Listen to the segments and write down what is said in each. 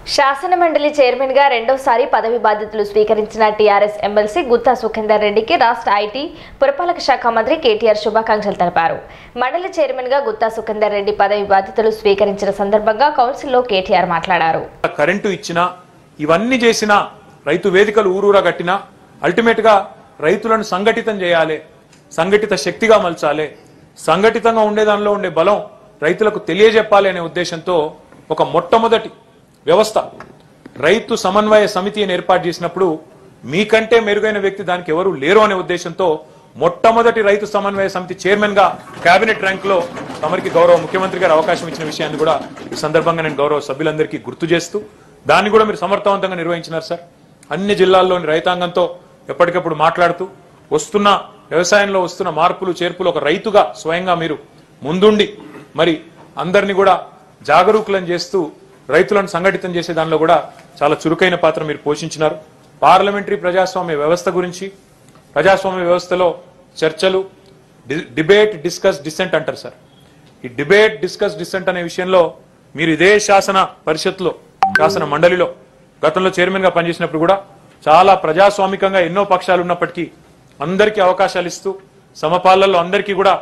శాసన మండలి చైర్మన్ గా రెండోసారి పదవి బాధ్యతలు స్వీకరించిన టీఆర్ఎస్ ఎమ్మెల్సీ గుత్తా సుఖేందర్ రెడ్డికి రాష్ట్ర ఐటీ పురపాలక శాఖ మంత్రి కేటీఆర్ శుభాకాంక్షలు తెలిపారు. మండలి చైర్మన్ గా గుత్తా సుఖేందర్ రెడ్డి పదవి బాధ్యతలు స్వీకరించిన సందర్భంగా కౌన్సిల్లో కేటీఆర్ మాట్లాడారు. కరెంటు ఇచ్చినా ఇవన్నీ చేసినా రైతు వేదికలు ఊరూరా కట్టినా అల్టిమేట్ గా రైతులను సంఘటితం చేయాలి, సంఘటిత శక్తిగా మలచాలి, సంఘటితంగా ఉండే దానిలో ఉండే బలం రైతులకు తెలియజెప్పాలి అనే ఉద్దేశంతో ఒక మొట్టమొదటి వ్యవస్థ రైతు సమన్వయ సమితిని ఏర్పాటు చేసినప్పుడు మీకంటే మెరుగైన వ్యక్తి దానికి ఎవరు లేరు అనే ఉద్దేశంతో మొట్టమొదటి రైతు సమన్వయ సమితి చైర్మన్ గా కేబినెట్ ర్యాంక్ లో తమరికి గౌరవ ముఖ్యమంత్రి గారు అవకాశం ఇచ్చిన విషయాన్ని కూడా ఈ సందర్భంగా నేను గౌరవ సభ్యులందరికీ గుర్తు చేస్తూ దాన్ని కూడా మీరు సమర్థవంతంగా నిర్వహించినారు సార్. అన్ని జిల్లాల్లోని రైతాంగంతో ఎప్పటికప్పుడు మాట్లాడుతూ వస్తున్న వ్యవసాయంలో వస్తున్న మార్పులు చేర్పులు ఒక రైతుగా స్వయంగా మీరు ముందుండి మరి అందరినీ కూడా జాగరూకులను చేస్తూ రైతులను సంఘటితం చేసే దానిలో కూడా చాలా చురుకైన పాత్ర మీరు పోషించినారు. పార్లమెంటరీ ప్రజాస్వామ్య వ్యవస్థ గురించి, ప్రజాస్వామ్య వ్యవస్థలో చర్చలు, డిబేట్, డిస్కస్, డిసెంట్ అంటారు సార్. ఈ డిబేట్, డిస్కస్, డిసెంట్ అనే విషయంలో మీరు ఇదే శాసన పరిషత్లో, శాసన మండలిలో గతంలో చైర్మన్ గా పనిచేసినప్పుడు కూడా చాలా ప్రజాస్వామికంగా ఎన్నో పక్షాలు ఉన్నప్పటికీ అందరికీ అవకాశాలు ఇస్తూ సమపాలనలో అందరికీ కూడా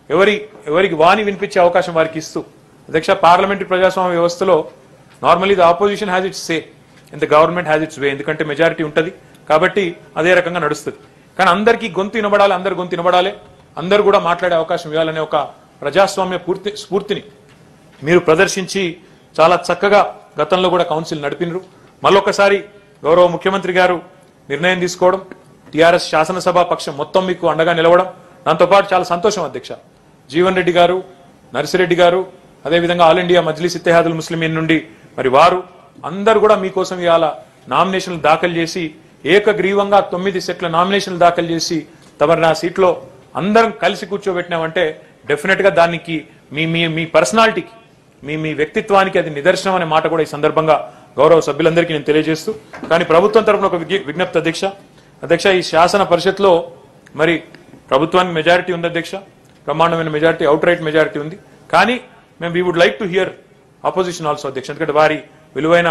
ఎవరికి వాణి వినిపించే అవకాశం వారికి ఇస్తూ అధ్యక్ష పార్లమెంటరీ ప్రజాస్వామ్య వ్యవస్థలో normally the opposition has its say and the government has its way. ఎందుకంటే మెజారిటీ ఉంటుంది కాబట్టి అదే రకంగా నడుస్తుంది. కానీ అందరికీ గొంతు వినబడాలి, అందరు గొంతు వినబడాలి, అందరూ కూడా మాట్లాడే అవకాశం ఇవ్వాలనే ఒక ప్రజాస్వామ్య స్ఫూర్తిని మీరు ప్రదర్శించి చాలా చక్కగా గతంలో కూడా కౌన్సిల్ నడిపినరు. మళ్ళొకసారి గౌరవ ముఖ్యమంత్రి గారు నిర్ణయం తీసుకోవడం, టీఆర్ఎస్ శాసనసభ పక్షం మొత్తం మీకు అండగా నిలవడం, దాంతోపాటు చాలా సంతోషం అధ్యక్ష. జీవన్ రెడ్డి గారు, నర్సిరెడ్డి గారు, అదేవిధంగా ఆల్ ఇండియా మజ్లిస్ ఇత్తెహాదుల్ ముస్లిమీన్ నుండి మరి వారు అందరూ కూడా మీకోసం ఇవాళ నామినేషన్లు దాఖలు చేసి ఏకగ్రీవంగా 9 సెట్ల నామినేషన్లు దాఖలు చేసి తమరు నా సీట్లో అందరం కలిసి కూర్చోబెట్టినామంటే డెఫినెట్ గా దానికి మీ పర్సనాలిటీకి, మీ వ్యక్తిత్వానికి అది నిదర్శనం అనే మాట కూడా ఈ సందర్భంగా గౌరవ సభ్యులందరికీ నేను తెలియజేస్తూ, కానీ ప్రభుత్వం తరఫున ఒక విజ్ఞప్తి అధ్యక్ష ఈ శాసన పరిషత్లో మరి ప్రభుత్వానికి మెజారిటీ ఉంది అధ్యక్ష, బ్రహ్మాండమైన మెజారిటీ, అవుట్ రైట్ మెజారిటీ ఉంది. కానీ మేము we would like to hear opposition also అధ్యక్ష. ఎందుకంటే వారి విలువైన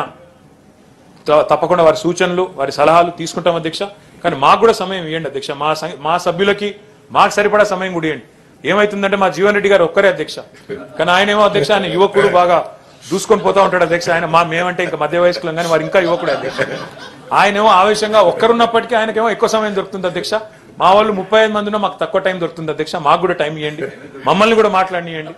తప్పకుండా వారి సూచనలు, వారి సలహాలు తీసుకుంటాం అధ్యక్ష. కానీ మాకు కూడా సమయం ఇవ్వండి అధ్యక్ష, మా సభ్యులకి మాకు సరిపడా సమయం కూడా ఇవ్వండి. ఏమైతుందంటే మా జీవన్ రెడ్డి గారు ఒక్కరే అధ్యక్ష, కానీ ఆయన ఏమో అధ్యక్ష ఆయన యువకుడు బాగా దూసుకొని పోతా ఉంటాడు అధ్యక్ష. ఆయన మేమంటే ఇంకా మధ్య వయస్కులం, కానీ వారు ఇంకా యువకుడు అధ్యక్ష. ఆయనేమో ఆవేశంగా ఒక్కరున్నప్పటికీ ఆయనకేమో ఎక్కువ సమయం దొరుకుతుంది అధ్యక్ష. మా వాళ్ళు 35 మంది ఉన్నా మాకు తక్కువ టైం దొరుకుతుంది అధ్యక్ష. మాకు కూడా టైం ఇవ్వండి, మమ్మల్ని కూడా మాట్లాడియండి.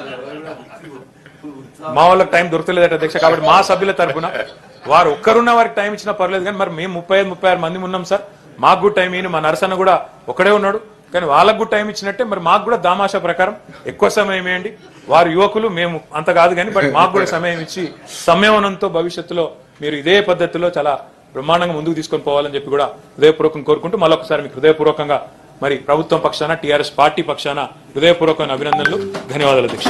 మా వాళ్ళకి టైం దొరకలేదట అధ్యక్ష. కాబట్టి మా సభ్యుల తరఫున వారు ఒక్కరున్న వారికి టైం ఇచ్చినా పర్లేదు, కానీ మరి మేము 35-36 మంది ఉన్నాం సార్, మాకు కూడా టైం ఇవ్వండి. మా నరసన్న కూడా ఒకడే ఉన్నాడు, కానీ వాళ్ళకు కూడా టైం ఇచ్చినట్టే మరి మాకు కూడా దామాషా ప్రకారం ఎక్కువ సమయం ఇవ్వండి. వారు యువకులు, మేము అంత కాదు కానీ బట్ మాకు కూడా సమయం ఇచ్చి సంయమనంతో భవిష్యత్తులో మీరు ఇదే పద్ధతిలో చాలా బ్రహ్మాండంగా ముందుకు తీసుకొని పోవాలని చెప్పి కూడా హృదయపూర్వకంగా కోరుకుంటూ మళ్ళొకసారి మీకు హృదయపూర్వకంగా మరి ప్రభుత్వం పక్షాన, టీఆర్ఎస్ పార్టీ పక్షాన హృదయపూర్వకమైన అభినందనలు, ధన్యవాదాలు అధ్యక్ష.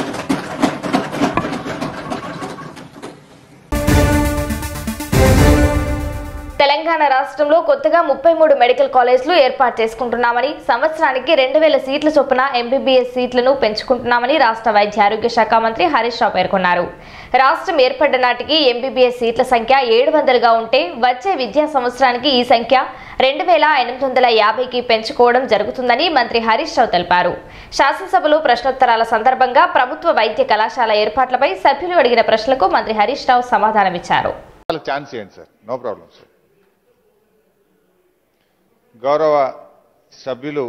తెలంగాణ రాష్ట్రంలో కొత్తగా 33 మెడికల్ కాలేజీలు ఏర్పాటు చేసుకుంటున్నామని, సంవత్సరానికి 2000 సీట్ల చొప్పున ఎంబీబీఎస్ సీట్లను పెంచుకుంటున్నామని రాష్ట్ర వైద్య ఆరోగ్య శాఖ మంత్రి హరీష్ రావు పేర్కొన్నారు. రాష్ట్రం ఏర్పడ్డ నాటికి ఎంబీబీఎస్ సీట్ల సంఖ్య 700గా ఉంటే వచ్చే విద్యా సంవత్సరానికి ఈ సంఖ్య 2850కి పెంచుకోవడం జరుగుతుందని మంత్రి హరీష్ రావు తెలిపారు. శాసనసభలో ప్రశ్నోత్తరాల సందర్భంగా ప్రభుత్వ వైద్య కళాశాల ఏర్పాట్లపై సభ్యులు అడిగిన ప్రశ్నలకు మంత్రి హరీష్ రావు సమాధానమిచ్చారు. గౌరవ సభ్యులు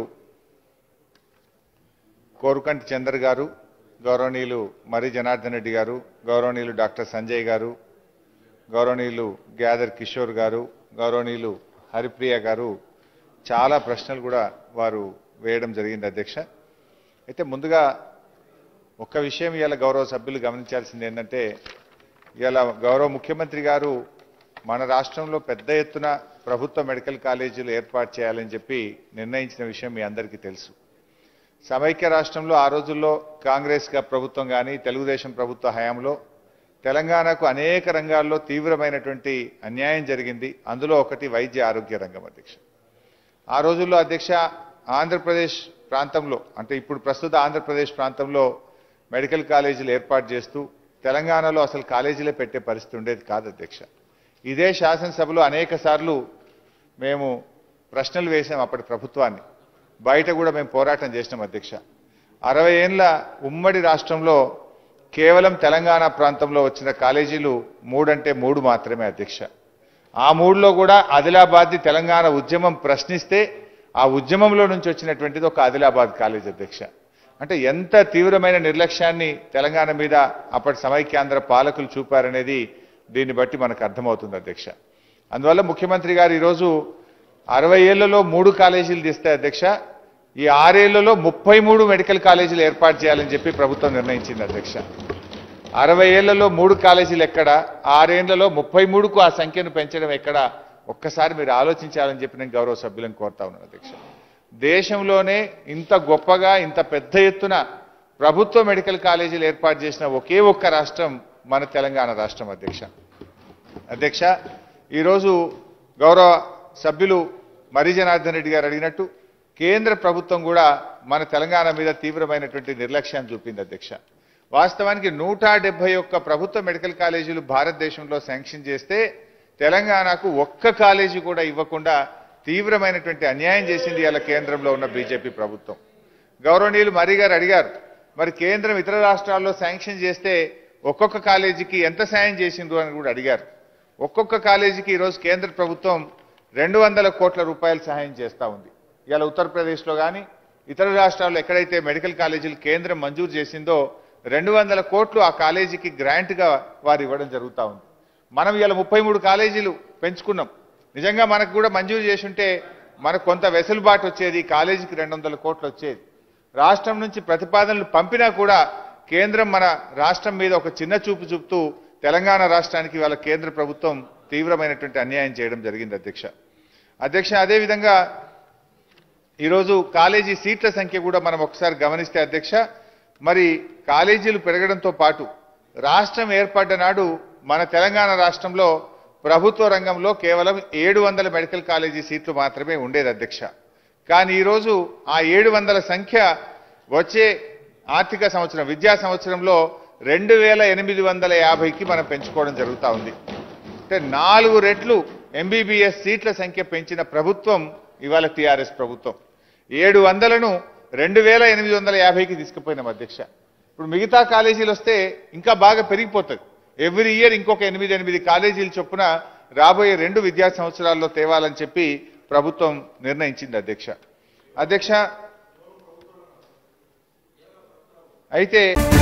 కోరుకంటి చంద్ర గారు, గౌరవనీయులు మరి జనార్దన్ రెడ్డి గారు, గౌరవనీయులు డాక్టర్ సంజయ్ గారు, గౌరవనీయులు గ్యాదర్ కిషోర్ గారు, గౌరవనీయులు హరిప్రియ గారు చాలా ప్రశ్నలు కూడా వారు వేయడం జరిగింది అధ్యక్ష. అయితే ముందుగా ఒక్క విషయం ఇవాళ గౌరవ సభ్యులు గమనించాల్సింది ఏంటంటే, ఇవాళ గౌరవ ముఖ్యమంత్రి గారు మన రాష్ట్రంలో పెద్ద ఎత్తున ప్రభుత్వ మెడికల్ కాలేజీలు ఏర్పాటు చేయాలని చెప్పి నిర్ణయించిన విషయం మీ అందరికీ తెలుసు. సమైక్య రాష్ట్రంలో ఆ రోజుల్లో కాంగ్రెస్ ప్రభుత్వం కానీ తెలుగుదేశం ప్రభుత్వ హయాంలో తెలంగాణకు అనేక రంగాల్లో తీవ్రమైనటువంటి అన్యాయం జరిగింది. అందులో ఒకటి వైద్య ఆరోగ్య రంగం అధ్యక్ష. ఆ రోజుల్లో అధ్యక్ష ఆంధ్రప్రదేశ్ ప్రాంతంలో, అంటే ఇప్పుడు ప్రస్తుత ఆంధ్రప్రదేశ్ ప్రాంతంలో మెడికల్ కాలేజీలు ఏర్పాటు చేస్తూ తెలంగాణలో అసలు కాలేజీలే పెట్టే పరిస్థితి ఉండేది కాదు అధ్యక్ష. ఇదే శాసనసభలో అనేక సార్లు మేము ప్రశ్నలు వేసాం అప్పటి ప్రభుత్వాన్ని, బయట కూడా మేము పోరాటం చేసినాం అధ్యక్ష. 60 ఏళ్ల ఉమ్మడి రాష్ట్రంలో కేవలం తెలంగాణ ప్రాంతంలో వచ్చిన కాలేజీలు 3 అంటే 3 మాత్రమే అధ్యక్ష. ఆ 3లో కూడా ఆదిలాబాద్ది తెలంగాణ ఉద్యమం ప్రశ్నిస్తే ఆ ఉద్యమంలో నుంచి వచ్చినటువంటిది ఒక ఆదిలాబాద్ కాలేజ్ అధ్యక్ష. అంటే ఎంత తీవ్రమైన నిర్లక్ష్యాన్ని తెలంగాణ మీద అప్పటి సమైక్యాంధ్ర పాలకులు చూపారనేది దీన్ని బట్టి మనకు అర్థమవుతుంది అధ్యక్ష. అందువల్ల ముఖ్యమంత్రి గారు ఈరోజు 60 ఏళ్లలో 3 కాలేజీలు తీస్తే అధ్యక్ష, ఈ 6 ఏళ్లలో 33 మెడికల్ కాలేజీలు ఏర్పాటు చేయాలని చెప్పి ప్రభుత్వం నిర్ణయించింది అధ్యక్ష. 60 ఏళ్లలో 3 కాలేజీలు ఎక్కడ, 6 ఏళ్లలో 33కు ఆ సంఖ్యను పెంచడం ఎక్కడ, ఒక్కసారి మీరు ఆలోచించాలని చెప్పి నేను గౌరవ సభ్యులను కోరుతా ఉన్నాను అధ్యక్ష. దేశంలోనే ఇంత గొప్పగా ఇంత పెద్ద ఎత్తున ప్రభుత్వ మెడికల్ కాలేజీలు ఏర్పాటు చేసిన ఒకే ఒక్క రాష్ట్రం మన తెలంగాణ రాష్ట్రం అధ్యక్ష. అధ్యక్ష, ఈరోజు గౌరవ సభ్యులు మర్రి జనార్దన్ రెడ్డి గారు అడిగినట్టు కేంద్ర ప్రభుత్వం కూడా మన తెలంగాణ మీద తీవ్రమైనటువంటి నిర్లక్ష్యాన్ని చూపింది అధ్యక్ష. వాస్తవానికి 171 ప్రభుత్వ మెడికల్ కాలేజీలు భారతదేశంలో శాంక్షన్ చేస్తే తెలంగాణకు ఒక్క కాలేజీ కూడా ఇవ్వకుండా తీవ్రమైనటువంటి అన్యాయం చేసింది ఇలా కేంద్రంలో ఉన్న బీజేపీ ప్రభుత్వం. గౌరవనీయులు మర్రి గారు అడిగారు, మరి కేంద్రం ఇతర రాష్ట్రాల్లో శాంక్షన్ చేస్తే ఒక్కొక్క కాలేజీకి ఎంత సాయం చేసిండ్రు అని కూడా అడిగారు. ఒక్కొక్క కాలేజీకి ఈరోజు కేంద్ర ప్రభుత్వం 200 కోట్ల రూపాయలు సహాయం చేస్తూ ఉంది. ఇలా ఉత్తరప్రదేశ్లో కానీ ఇతర రాష్ట్రాల్లో ఎక్కడైతే మెడికల్ కాలేజీలు కేంద్రం మంజూరు చేసిందో 200 కోట్లు ఆ కాలేజీకి గ్రాంట్గా వారు ఇవ్వడం జరుగుతూ ఉంది. మనం ఇలా 33 కాలేజీలు పెంచుకున్నాం. నిజంగా మనకు కూడా మంజూరు చేసి ఉంటే మనకు కొంత వెసులుబాటు వచ్చేది, కాలేజీకి 200 కోట్లు వచ్చేది. రాష్ట్రం నుంచి ప్రతిపాదనలు పంపినా కూడా కేంద్రం మన రాష్ట్రం మీద ఒక చిన్న చూపు చూపుతూ తెలంగాణ రాష్ట్రానికి వాళ్ళ కేంద్ర ప్రభుత్వం తీవ్రమైనటువంటి అన్యాయం చేయడం జరిగింది అధ్యక్ష. అదేవిధంగా ఈరోజు కాలేజీ సీట్ల సంఖ్య కూడా మనం ఒకసారి గమనిస్తే అధ్యక్ష, మరి కాలేజీలు పెరగడంతో పాటు రాష్ట్రం ఏర్పడ్డ నాడు మన తెలంగాణ రాష్ట్రంలో ప్రభుత్వ రంగంలో కేవలం 700 మెడికల్ కాలేజీ సీట్లు మాత్రమే ఉండేది అధ్యక్ష. కానీ ఈరోజు ఆ 700 సంఖ్య వచ్చే ఆర్థిక సంవత్సరం విద్యా సంవత్సరంలో 2850కి మనం పెంచుకోవడం జరుగుతూ ఉంది. అంటే 4 రెట్లు ఎంబీబీఎస్ సీట్ల సంఖ్య పెంచిన ప్రభుత్వం ఇవాళ టీఆర్ఎస్ ప్రభుత్వం. 700ను 2850కి తీసుకుపోయినాం అధ్యక్ష. ఇప్పుడు మిగతా కాలేజీలు వస్తే ఇంకా బాగా పెరిగిపోతుంది. ఎవ్రీ ఇయర్ ఇంకొక 8 కాలేజీలు చొప్పున రాబోయే 2 విద్యా సంవత్సరాల్లో తేవాలని చెప్పి ప్రభుత్వం నిర్ణయించింది అధ్యక్ష. అయితే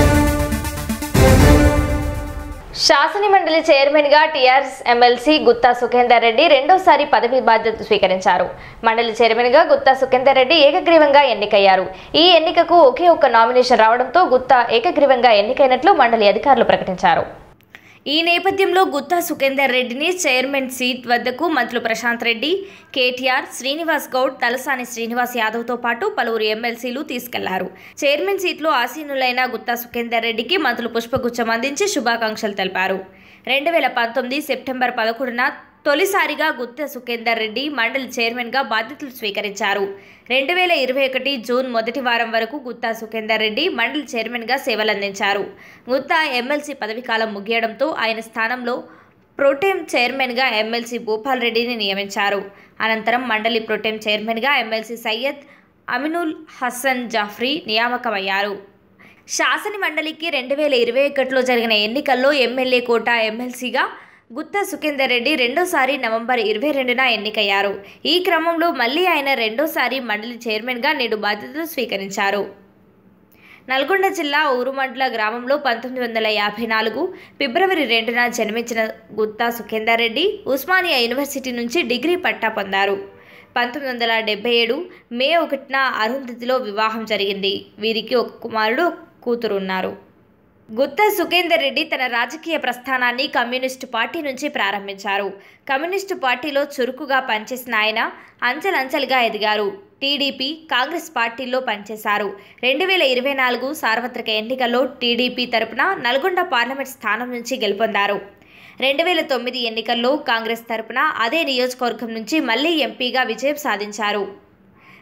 శాసనమండలి చైర్మన్ గా టీఆర్ఎస్ ఎమ్మెల్సీ గుత్తా సుఖేందర్ రెడ్డి రెండోసారి పదవి బాధ్యత స్వీకరించారు. మండలి చైర్మన్ గా గుత్తా సుఖేందర్ రెడ్డి ఏకగ్రీవంగా ఎన్నికయ్యారు. ఈ ఎన్నికకు ఒకే ఒక్క నామినేషన్ రావడంతో గుత్తా ఏకగ్రీవంగా ఎన్నికైనట్లు మండలి అధికారులు ప్రకటించారు. ఈ నేపథ్యంలో గుత్తా సుఖేందర్ రెడ్డిని చైర్మన్ సీట్ వద్దకు మంత్రులు ప్రశాంత్ రెడ్డి, కేటీఆర్, శ్రీనివాస్ గౌడ్, తలసాని శ్రీనివాస్ యాదవ్తో పాటు పలువురు ఎమ్మెల్సీలు తీసుకెళ్లారు. చైర్మన్ సీట్లో ఆసీనులైన గుత్తా సుఖేందర్ రెడ్డికి మంత్రులు పుష్పగుచ్చం అందించి శుభాకాంక్షలు తెలిపారు. 2019 సెప్టెంబర్ 11న తొలిసారిగా గుత్తా సుఖేందర్ రెడ్డి మండలి చైర్మన్గా బాధ్యతలు స్వీకరించారు. 2021 జూన్ మొదటి వారం వరకు గుత్తా సుఖేందర్ రెడ్డి మండలి చైర్మన్గా సేవలందించారు. గుత్తా ఎమ్మెల్సీ పదవీకాలం ముగియడంతో ఆయన స్థానంలో ప్రోటెం చైర్మన్గా ఎమ్మెల్సీ భూపాల్ రెడ్డిని నియమించారు. అనంతరం మండలి ప్రోటెం చైర్మన్గా ఎమ్మెల్సీ సయ్యద్ అమినుల్ హసన్ జాఫ్రీ నియామకమయ్యారు. శాసన మండలికి 2021లో జరిగిన ఎన్నికల్లో ఎమ్మెల్యే కోటా ఎమ్మెల్సీగా గుత్తా సుఖేందర్ రెడ్డి రెండోసారి నవంబర్ 22న ఎన్నికయ్యారు. ఈ క్రమంలో మళ్లీ ఆయన రెండోసారి మండలి చైర్మన్గా నేడు బాధ్యతలు స్వీకరించారు. నల్గొండ జిల్లా ఊరుమండ్ల గ్రామంలో 1954 ఫిబ్రవరి 2న జన్మించిన గుత్తా సుఖేందర్ రెడ్డి ఉస్మానియా యూనివర్సిటీ నుంచి డిగ్రీ పట్టా పొందారు. 1977 మే 1న అరుంధతిలో వివాహం జరిగింది. వీరికి ఒక కుమారుడు, కూతురు ఉన్నారు. గుత్తా సుఖేందర్ రెడ్డి తన రాజకీయ ప్రస్థానాన్ని కమ్యూనిస్టు పార్టీ నుంచి ప్రారంభించారు. కమ్యూనిస్టు పార్టీలో చురుకుగా పనిచేసిన ఆయన అంచెలంచెలుగా ఎదిగారు. టీడీపీ, కాంగ్రెస్ పార్టీల్లో పనిచేశారు. 2024 సార్వత్రిక ఎన్నికల్లో టీడీపీ తరపున నల్గొండ పార్లమెంట్ స్థానం నుంచి గెలుపొందారు. 2009 ఎన్నికల్లో కాంగ్రెస్ తరపున అదే నియోజకవర్గం నుంచి మళ్లీ ఎంపీగా విజయం సాధించారు.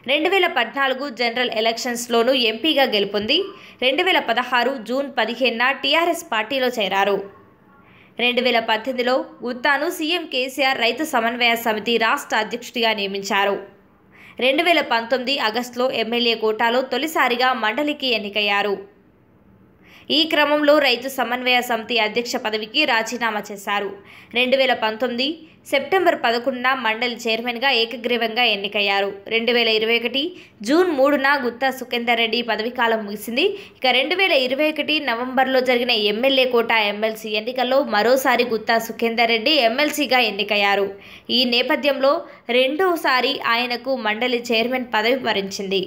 2014 జనరల్ ఎలక్షన్స్లోనూ ఎంపీగా గెలుపొంది 2016 జూన్ 15న టీఆర్ఎస్ పార్టీలో చేరారు. 2018లో గుత్తాను సీఎం కేసీఆర్ రైతు సమన్వయ సమితి రాష్ట్ర అధ్యక్షుడిగా నియమించారు. 2019 ఆగస్టులో ఎమ్మెల్యే కోటాలో తొలిసారిగా మండలికి ఎన్నికయ్యారు. ఈ క్రమంలో రైతు సమన్వయ సమితి అధ్యక్ష పదవికి రాజీనామా చేశారు. 2019 సెప్టెంబర్ 11న మండలి చైర్మన్గా ఏకగ్రీవంగా ఎన్నికయ్యారు. 2021 జూన్ 3న గుత్తా సుఖేందర్ రెడ్డి పదవీకాలం ముగిసింది. ఇక 2021 నవంబర్లో జరిగిన ఎమ్మెల్యే కోట ఎమ్మెల్సీ ఎన్నికల్లో మరోసారి గుత్తా సుఖేందర్ రెడ్డి ఎమ్మెల్సీగా ఎన్నికయ్యారు. ఈ నేపథ్యంలో రెండోసారి ఆయనకు మండలి చైర్మన్ పదవి వరించింది.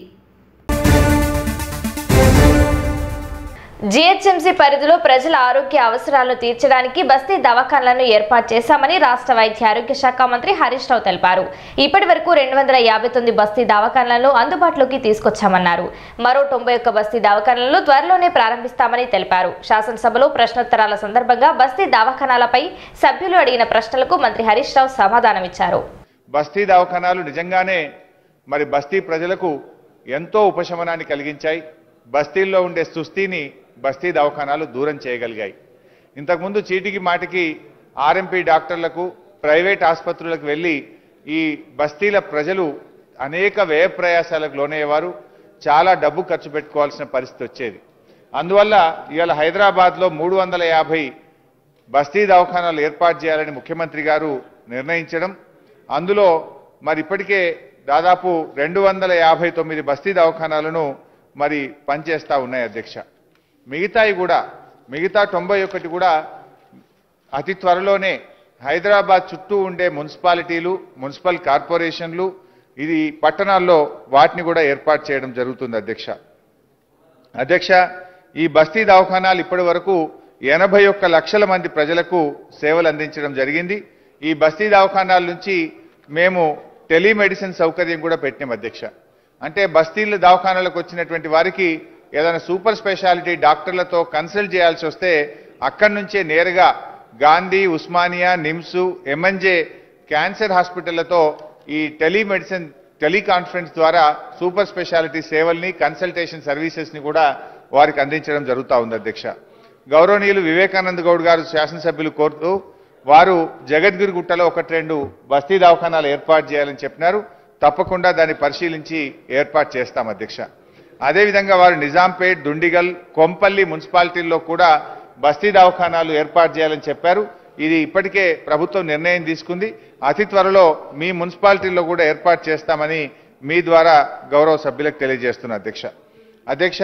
జీహెచ్ఎంసీ పరిధిలో ప్రజల ఆరోగ్య అవసరాలను తీర్చడానికి బస్తీ దవాఖానాలను ఏర్పాటు చేశామని రాష్ట్ర వైద్య ఆరోగ్య శాఖ మంత్రి హరీష్ రావు తెలిపారు. ఇప్పటి వరకు 259 బస్తీ దవాఖానాలను అందుబాటులోకి తీసుకొచ్చామన్నారు. మరో 91 బస్తీ దవాఖానాలను త్వరలోనే ప్రారంభిస్తామని తెలిపారు. శాసనసభలో ప్రశ్నోత్తరాల సందర్భంగా బస్తీ దవాఖానాలపై సభ్యులు అడిగిన ప్రశ్నలకు మంత్రి హరీష్ రావు సమాధానమిచ్చారు. బస్తీ దవాఖానాలు నిజంగానే మరి బస్తీ ప్రజలకు ఎంతో ఉపశమనాన్ని కలిగించాయి. బస్తీల్లో ఉండే సుస్థిని బస్తీ దవాఖానాలు దూరం చేయగలిగాయి. ఇంతకుముందు చీటికి మాటికి ఆర్ఎంపీ డాక్టర్లకు ప్రైవేట్ ఆసుపత్రులకు వెళ్ళి ఈ బస్తీల ప్రజలు అనేక వ్యయ ప్రయాసాలకు లోనయ్యేవారు. చాలా డబ్బు ఖర్చు పెట్టుకోవాల్సిన పరిస్థితి వచ్చేది. అందువల్ల ఇవాళ హైదరాబాద్లో 350 బస్తీ దవాఖానాలు ఏర్పాటు చేయాలని ముఖ్యమంత్రి గారు నిర్ణయించడం, అందులో మరి ఇప్పటికే దాదాపు 259 బస్తీ దవాఖానాలను మరి పనిచేస్తూ ఉన్నాయి అధ్యక్ష. మిగతా 91 కూడా అతి త్వరలోనే హైదరాబాద్ చుట్టూ ఉండే మున్సిపాలిటీలు, మున్సిపల్ కార్పొరేషన్లు, ఇది పట్టణాల్లో వాటిని కూడా ఏర్పాటు చేయడం జరుగుతుంది అధ్యక్ష. ఈ బస్తీ దవాఖానాలు ఇప్పటి వరకు 81 లక్షల మంది ప్రజలకు సేవలు అందించడం జరిగింది. ఈ బస్తీ దవాఖానాల నుంచి మేము టెలిమెడిసిన్ సౌకర్యం కూడా పెట్టినాం అధ్యక్ష. అంటే బస్తీల దవాఖానాలకు వచ్చినటువంటి వారికి ఏదైనా సూపర్ స్పెషాలిటీ డాక్టర్లతో కన్సల్ట్ చేయాల్సి వస్తే అక్కడి నుంచే నేరుగా Gandhi, Osmania, NIMS, MNJ cancer హాస్పిటళ్లతో ఈ టెలిమెడిసిన్ టెలికాన్ఫరెన్స్ ద్వారా సూపర్ స్పెషాలిటీ సేవల్ని, కన్సల్టేషన్ సర్వీసెస్ని కూడా వారికి అందించడం జరుగుతూ ఉంది అధ్యక్ష. గౌరవనీయులు వివేకానంద గౌడ్ గారు శాసనసభ్యులు కోరుతూ వారు జగద్గిరిగుట్టలో 1-2 బస్తీ దవాఖానాలు ఏర్పాటు చేయాలని చెప్పినారు. తప్పకుండా దాన్ని పరిశీలించి ఏర్పాటు చేస్తాం అధ్యక్ష. అదేవిధంగా వారు నిజాంపేట్, దుండిగల్, కొంపల్లి మున్సిపాలిటీల్లో కూడా బస్తీ దవాఖానాలు ఏర్పాటు చేయాలని చెప్పారు. ఇది ఇప్పటికే ప్రభుత్వం నిర్ణయం తీసుకుంది. అతి త్వరలో మీ మున్సిపాలిటీల్లో కూడా ఏర్పాటు చేస్తామని మీ ద్వారా గౌరవ సభ్యులకు తెలియజేస్తున్నా అధ్యక్ష.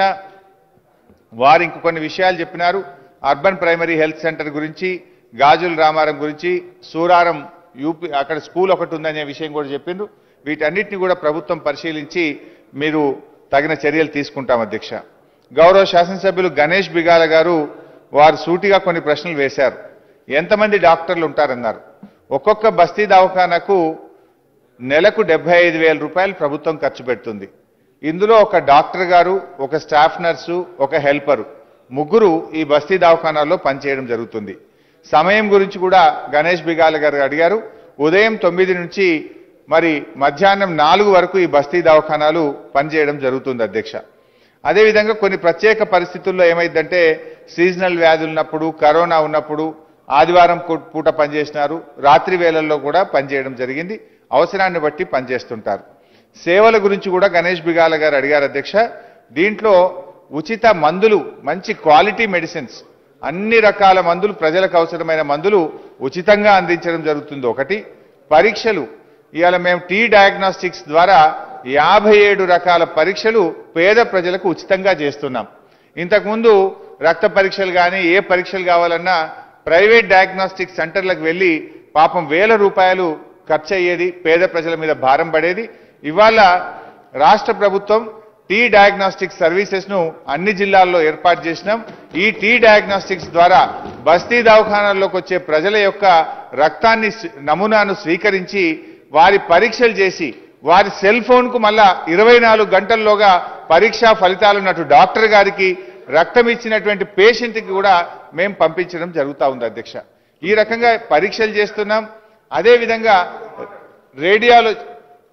వారు ఇంక కొన్ని విషయాలు చెప్పినారు. అర్బన్ ప్రైమరీ హెల్త్ సెంటర్ గురించి, గాజుల రామారం గురించి, సూరారం యూపీ అక్కడ స్కూల్ ఒకటి ఉందనే విషయం కూడా చెప్పిండ్రు. వీటన్నిటిని కూడా ప్రభుత్వం పరిశీలించి మీరు తగిన చర్యలు తీసుకుంటాం అధ్యక్ష. గౌరవ శాసనసభ్యులు గణేష్ బిగాల గారు వారు సూటిగా కొన్ని ప్రశ్నలు వేశారు. ఎంతమంది డాక్టర్లు ఉంటారన్నారు. ఒక్కొక్క బస్తీ దవాఖానాకు నెలకు 75,000 రూపాయలు ప్రభుత్వం ఖర్చు పెడుతుంది. ఇందులో ఒక డాక్టర్ గారు, ఒక స్టాఫ్ నర్సు, ఒక హెల్పరు, ముగ్గురు ఈ బస్తీ దవాఖానాల్లో పనిచేయడం జరుగుతుంది. సమయం గురించి కూడా గణేష్ బిగాల గారు అడిగారు. ఉదయం 9 నుంచి మరి మధ్యాహ్నం 4 వరకు ఈ బస్తీ దవాఖానాలు పనిచేయడం జరుగుతుంది అధ్యక్ష. అదేవిధంగా కొన్ని ప్రత్యేక పరిస్థితుల్లో ఏమైందంటే సీజనల్ వ్యాధులు ఉన్నప్పుడు, కరోనా ఉన్నప్పుడు ఆదివారం పూట పనిచేసినారు, రాత్రి వేళల్లో కూడా పనిచేయడం జరిగింది. అవసరాన్ని బట్టి పనిచేస్తుంటారు. సేవల గురించి కూడా గణేష్ బిగాల గారు అడిగారు అధ్యక్ష. దీంట్లో ఉచిత మందులు, మంచి క్వాలిటీ మెడిసిన్స్, అన్ని రకాల మందులు, ప్రజలకు అవసరమైన మందులు ఉచితంగా అందించడం జరుగుతుంది. ఒకటి పరీక్షలు, ఇవాళ మేము టీ డయాగ్నోస్టిక్స్ ద్వారా 57 రకాల పరీక్షలు పేద ప్రజలకు ఉచితంగా చేస్తున్నాం. ఇంతకుముందు రక్త పరీక్షలు కానీ ఏ పరీక్షలు కావాలన్నా ప్రైవేట్ డయాగ్నోస్టిక్ సెంటర్లకు వెళ్ళి పాపం వేల రూపాయలు ఖర్చు అయ్యేది, పేద ప్రజల మీద భారం పడేది. ఇవాళ రాష్ట్ర ప్రభుత్వం టీ డయాగ్నోస్టిక్ సర్వీసెస్ ను అన్ని జిల్లాల్లో ఏర్పాటు చేసినాం. ఈ టీ డయాగ్నోస్టిక్స్ ద్వారా బస్తీ దవాఖానాల్లోకి వచ్చే ప్రజల యొక్క రక్తాన్ని నమూనాను స్వీకరించి వారి పరీక్షలు చేసి వారి సెల్ ఫోన్ కు మళ్ళా 24 గంటల్లోగా పరీక్షా ఫలితాలు ఉన్నట్టు డాక్టర్ గారికి రక్తం ఇచ్చినటువంటి పేషెంట్ కి కూడా మేము పంపించడం జరుగుతూ ఉంది అధ్యక్ష. ఈ రకంగా పరీక్షలు చేస్తున్నాం. అదే విధంగా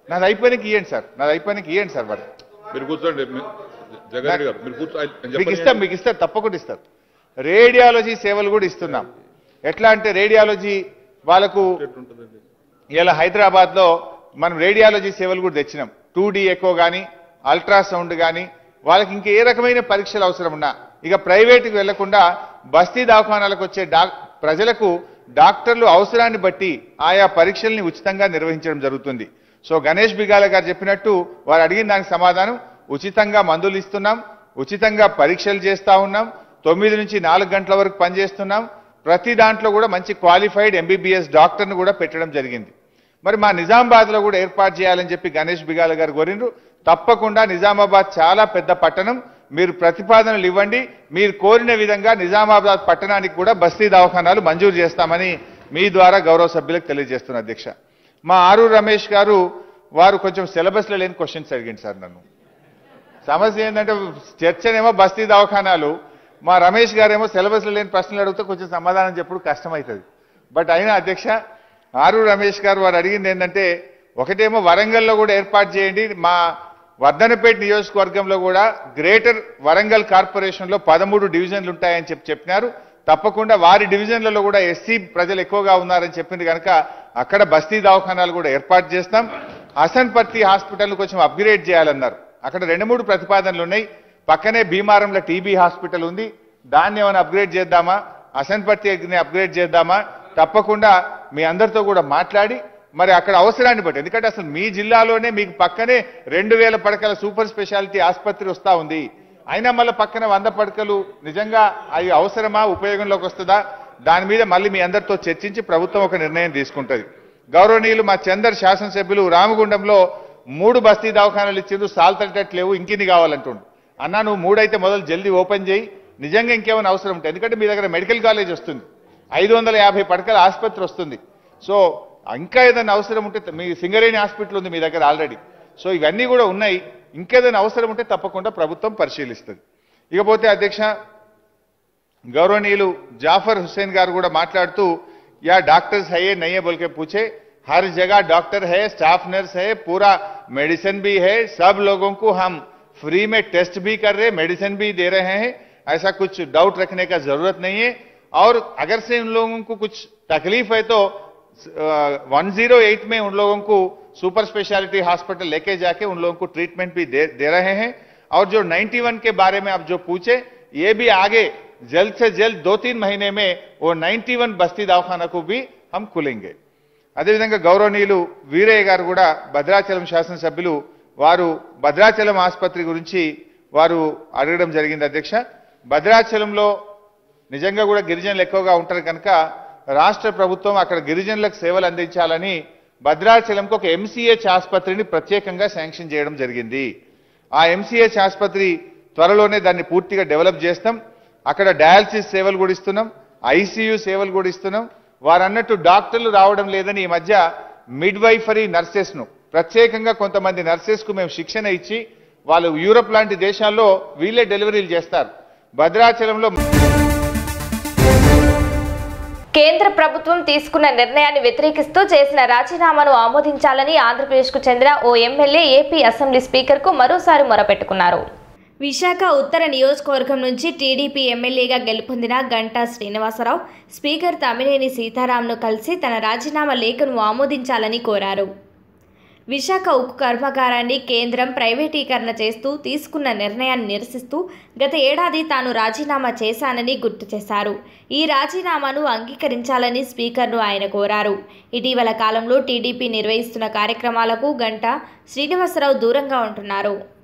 నాది అయిపోయినాక ఇవ్వండి సార్, నాది అయిపోయినాక ఇవ్వండి సార్. మరి మీరు కూర్చోండి జగారెడ్డి గారు, మీరు మీకు ఇస్తారు తప్పకుండా ఇస్తారు. రేడియాలజీ సేవలు కూడా ఇస్తున్నాం. ఎట్లా అంటే రేడియాలజీ వాళ్ళకు ఇలా హైదరాబాద్లో మనం రేడియాలజీ సేవలు కూడా తెచ్చినాం. 2D ఎకో కానీ అల్ట్రాసౌండ్ కానీ వాళ్ళకి ఇంకే ఏ రకమైన పరీక్షలు అవసరం ఉన్నా ఇక ప్రైవేటుకి వెళ్లకుండా బస్తీ దవాఖానాలకు వచ్చే ప్రజలకు డాక్టర్లు అవసరాన్ని బట్టి ఆయా పరీక్షల్ని ఉచితంగా నిర్వహించడం జరుగుతుంది. సో గణేష్ బిగాల గారు చెప్పినట్టు వారు అడిగిన దానికి సమాధానం, ఉచితంగా మందులు ఇస్తున్నాం, ఉచితంగా పరీక్షలు చేస్తా ఉన్నాం, 9 నుంచి 4 గంటల వరకు పనిచేస్తున్నాం. ప్రతి దాంట్లో కూడా మంచి క్వాలిఫైడ్ MBBS డాక్టర్ను కూడా పెట్టడం జరిగింది. మరి మా నిజామాబాద్లో కూడా ఏర్పాటు చేయాలని చెప్పి గణేష్ బిగాల గారు కోరిండ్రు. తప్పకుండా నిజామాబాద్ చాలా పెద్ద పట్టణం, మీరు ప్రతిపాదనలు ఇవ్వండి, మీరు కోరిన విధంగా నిజామాబాద్ పట్టణానికి కూడా బస్తీ దవాఖానాలు మంజూరు చేస్తామని మీ ద్వారా గౌరవ సభ్యులకు తెలియజేస్తున్నా అధ్యక్ష. మా ఆరూరు రమేష్ గారు వారు కొంచెం సిలబస్లో లేని క్వశ్చన్స్ అడిగింది సార్ నన్ను. సమస్య ఏంటంటే చర్చనేమో బస్తీ దవాఖానాలు, మా రమేష్ గారేమో సిలబస్లో లేని ప్రశ్నలు అడిగితే కొంచెం సమాధానం చెప్పుడు కష్టమవుతుంది. బట్ అయినా అధ్యక్ష ఆరూరు రమేష్ గారు వారు అడిగింది ఏంటంటే ఒకటేమో వరంగల్లో కూడా ఏర్పాటు చేయండి, మా వర్ధనపేట నియోజకవర్గంలో కూడా గ్రేటర్ వరంగల్ కార్పొరేషన్లో 13 డివిజన్లు ఉంటాయని చెప్పినారు. తప్పకుండా వారి డివిజన్లలో కూడా SC ప్రజలు ఎక్కువగా ఉన్నారని చెప్పింది కనుక అక్కడ బస్తీ దవాఖానాలు కూడా ఏర్పాటు చేస్తాం. హసన్పర్తి హాస్పిటల్ కొంచెం అప్గ్రేడ్ చేయాలన్నారు. అక్కడ 2-3 ప్రతిపాదనలు ఉన్నాయి. పక్కనే భీమారంలో TB హాస్పిటల్ ఉంది, దాన్ని ఏమైనా అప్గ్రేడ్ చేద్దామా, హసన్పర్తిని అప్గ్రేడ్ చేద్దామా, తప్పకుండా మీ అందరితో కూడా మాట్లాడి మరి అక్కడ అవసరాన్ని బట్టి, ఎందుకంటే అసలు మీ జిల్లాలోనే మీకు పక్కనే 2000 పడకల సూపర్ స్పెషాలిటీ ఆసుపత్రి వస్తూ ఉంది. అయినా మళ్ళీ పక్కన 100 పడకలు నిజంగా అవి అవసరమా, ఉపయోగంలోకి వస్తుందా, దాని మీద మళ్ళీ మీ అందరితో చర్చించి ప్రభుత్వం ఒక నిర్ణయం తీసుకుంటుంది. గౌరవనీయులు మా చందర్ శాసనసభ్యులు రామగుండంలో 3 బస్తీ దవాఖానాలు ఇచ్చిండ్రు, సాల్తట్టలేవు, ఇంకిన్ని కావాలంటుండు. అన్నా నువ్వు 3 అయితే మొదలు జల్దీ ఓపెన్ చేయి, నిజంగా ఇంకేమైనా అవసరం ఉంటుంది. ఎందుకంటే మీ దగ్గర మెడికల్ కాలేజ్ వస్తుంది, 550 పడకల ఆసుపత్రి వస్తుంది. సో ఇంకా ఏదైనా అవసరం ఉంటే మీ సింగరేణి హాస్పిటల్ ఉంది మీ దగ్గర ఆల్రెడీ. సో ఇవన్నీ కూడా ఉన్నాయి, ఇంకేదైనా అవసరం ఉంటే తప్పకుండా ప్రభుత్వం పరిశీలిస్తుంది. ఇకపోతే అధ్యక్ష గౌరవనీయులు జాఫర్ హుస్సేన్ గారు కూడా మాట్లాడుతూ యా డాక్టర్స్ హై నయ్యే బోల్కే పూछे, हर जगह डॉक्टर है, स्टाफ नर्स है, पूरा मेडिसिन भी है, सब लोगों को हम फ्री में टेस्ट भी कर रहे, मेडिसिन भी दे रहे हैं, ऐसा कुछ डाउट रखने का जरूरत नहीं है. और अगर से उन लोगों को कुछ तकलीफ है तो 108 में उन लोगों को सुपर स्पेशलिटी हॉस्पिटल लेके जाके उन लोगों को ट्रीटमेंट भी दे रहे हैं. और जो 91 के बारे में आप जो पूछे, ये भी आगे जल्द से जल्द 2-3 महीने में वो 91 बस्ती दवाखाना को भी हम खुलेंगे. అదేవిధంగా గౌరవనీయులు వీరయ్య గారు కూడా భద్రాచలం శాసనసభ్యులు వారు భద్రాచలం ఆసుపత్రి గురించి వారు అడగడం జరిగింది అధ్యక్ష. భద్రాచలంలో నిజంగా కూడా గిరిజనులు ఎక్కువగా ఉంటారు కనుక రాష్ట్ర ప్రభుత్వం అక్కడ గిరిజనులకు సేవలు అందించాలని భద్రాచలంకు ఒక MCH ఆసుపత్రిని ప్రత్యేకంగా శాంక్షన్ చేయడం జరిగింది. ఆ MCH ఆసుపత్రి త్వరలోనే దాన్ని పూర్తిగా డెవలప్ చేస్తాం. అక్కడ డయాలసిస్ సేవలు కూడా ఇస్తున్నాం, ICU సేవలు కూడా ఇస్తున్నాం. వారు అన్నట్టు డాక్టర్లు రావడం లేదని ఈ మధ్య మిడ్వైఫరీ నర్సెస్ను ప్రత్యేకంగా కొంతమంది నర్సెస్కు మేము శిక్షణ ఇచ్చి వాళ్ళు యూరోప్ లాంటి దేశాల్లో వీళ్ళే డెలివరీలు చేస్తారు. భద్రాచలంలో కేంద్ర ప్రభుత్వం తీసుకున్న నిర్ణయాన్ని వ్యతిరేకిస్తూ చేసిన రాజీనామాను ఆమోదించాలని ఆంధ్రప్రదేశ్కు చెందిన ఓ ఎమ్మెల్యే ఏపీ అసెంబ్లీ స్పీకర్కు మరోసారి మొరపెట్టుకున్నారు. విశాఖ ఉత్తర నియోజకవర్గం నుంచి టీడీపీ ఎమ్మెల్యేగా గెలుపొందిన గంటా శ్రీనివాసరావు స్పీకర్ తమ్మినేని సీతారాంను కలిసి తన రాజీనామా లేఖను ఆమోదించాలని కోరారు. విశాఖ ఉక్కు కర్మాగారాన్ని కేంద్రం ప్రైవేటీకరణ చేస్తూ తీసుకున్న నిర్ణయాన్ని నిరసిస్తూ గత ఏడాది తాను రాజీనామా చేశానని గుర్తు చేశారు. ఈ రాజీనామాను అంగీకరించాలని స్పీకర్ను ఆయన కోరారు. ఇటీవల కాలంలో టీడీపీ నిర్వహిస్తున్న కార్యక్రమాలకు గంటా శ్రీనివాసరావు దూరంగా ఉంటున్నారు.